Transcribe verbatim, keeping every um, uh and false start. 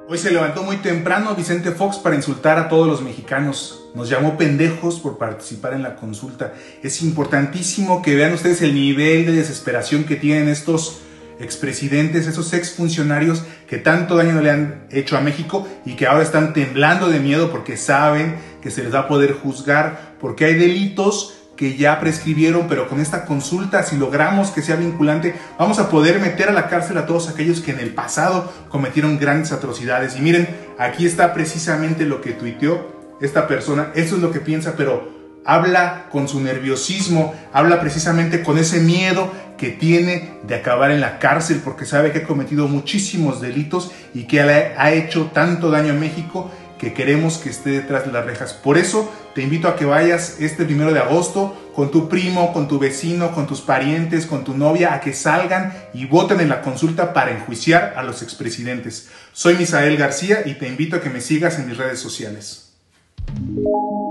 Hoy se levantó muy temprano Vicente Fox para insultar a todos los mexicanos. Nos llamó pendejos por participar en la consulta. Es importantísimo que vean ustedes el nivel de desesperación que tienen estos expresidentes, esos exfuncionarios que tanto daño le han hecho a México y que ahora están temblando de miedo porque saben que se les va a poder juzgar, porque hay delitos que ya prescribieron, pero con esta consulta, si logramos que sea vinculante, vamos a poder meter a la cárcel a todos aquellos que en el pasado cometieron grandes atrocidades. Y miren, aquí está precisamente lo que tuiteó esta persona. Eso es lo que piensa, pero habla con su nerviosismo, habla precisamente con ese miedo que tiene de acabar en la cárcel, porque sabe que ha cometido muchísimos delitos y que ha hecho tanto daño a México que queremos que esté detrás de las rejas. Por eso te invito a que vayas este primero de agosto con tu primo, con tu vecino, con tus parientes, con tu novia, a que salgan y voten en la consulta para enjuiciar a los expresidentes. Soy Misael García y te invito a que me sigas en mis redes sociales.